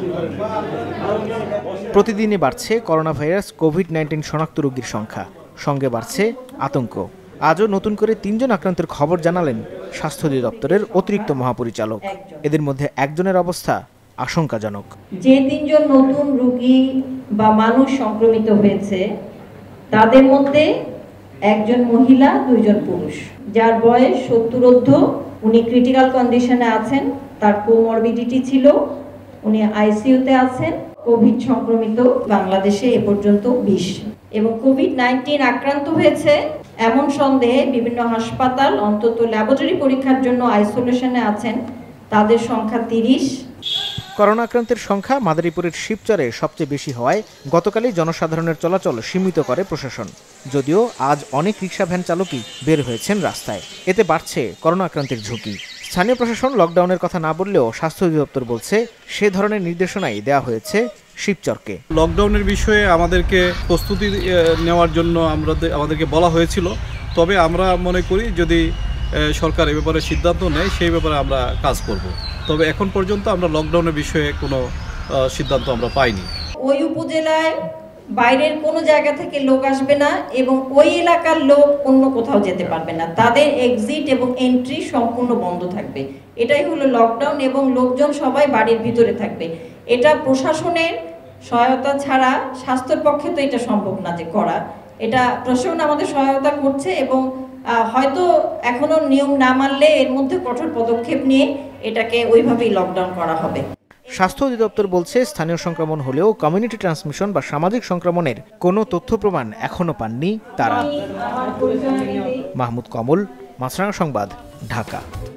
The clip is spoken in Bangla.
প্রতিদিনই বাড়ছে করোনা ভাইরাস কোভিড-19 শনাক্ত রোগীর সংখ্যা, সঙ্গে বাড়ছে আতঙ্ক। আজও নতুন করে ৩ জন আক্রান্তের খবর জানালেন স্বাস্থ্য অধিদপ্তরের অতিরিক্ত মহাপরিচালক। এদের মধ্যে একজনের অবস্থা আশঙ্কাজনক। যে ৩ জন নতুন রোগী বা মানুষ সংক্রমিত হয়েছে তাদের মধ্যে একজন মহিলা, 2 জন পুরুষ। যার বয়স 70 ঊর্ধ্ব, উনি ক্রিটিক্যাল কন্ডিশনে আছেন, তার কোমরবিডিটি ছিল, উনি আইসিইউতে আছেন। কোভিড সংক্রমিত বাংলাদেশে এ পর্যন্ত 20 এবং কোভিড-19 আক্রান্ত হয়েছে এমন সন্দেহে বিভিন্ন হাসপাতাল অন্তত ল্যাবরেটরি পরীক্ষার জন্য আইসোলেশনে আছেন, তাদের সংখ্যা 30। করোনা আক্রান্তের সংখ্যা মাদারীপুরের শিবচরে সবচেয়ে বেশি হওয়ায় গতকালই জনসাধারণের চলাচল সীমিত করে প্রশাসন। যদিও আজ অনেক রিকশা ভ্যান চালকই বের হয়েছেন রাস্তায়। এতে বাড়ছে করোনা আক্রান্তের ঝুঁকি। স্থানীয় প্রশাসন লকডাউনের কথা না বললেও স্বাস্থ্য অধিদপ্তর বলছে সে ধরনের নির্দেশনাই দেওয়া হয়েছে শিবচরকে। লকডাউনের বিষয়ে আমাদেরকে প্রস্তুতি নেওয়ার জন্য আমাদেরকে বলা হয়েছিল, তবে আমরা মনে করি যদি সরকার এ ব্যাপারে সিদ্ধান্ত নেয় সেই ব্যাপারে আমরা কাজ করব। তবে এখন পর্যন্ত আমরা লকডাউনের বিষয়ে কোনো সিদ্ধান্ত আমরা পাইনি। ওই উপজেলায় বাইরের কোনো জায়গা থেকে লোক আসবে না এবং ওই এলাকার লোক অন্য কোথাও যেতে পারবে না। তাদের এক্সিট এবং এন্ট্রি সম্পূর্ণ বন্ধ থাকবে। এটাই হলো লকডাউন এবং লোকজন সবাই বাড়ির ভিতরে থাকবে। এটা প্রশাসনের সহায়তা ছাড়া স্বাস্থ্যের পক্ষে তো এটা সম্ভব না যে করা। এটা প্রশাসন আমাদের সহায়তা করছে এবং হয়তো এখনো নিয়ম না মানলে এর মধ্যে কঠোর পদক্ষেপ নিয়ে এটাকে ওইভাবেই লকডাউন করা হবে। স্বাস্থ্য অধিদপ্তর বলছে স্থানীয় সংক্রমণ হলেও কমিউনিটি ট্রান্সমিশন বা সামাজিক সংক্রমণের কোনো তথ্য প্রমাণ এখনো পাননি তারা। মাহমুদ কমল, মাছরাঙা সংবাদ, ঢাকা।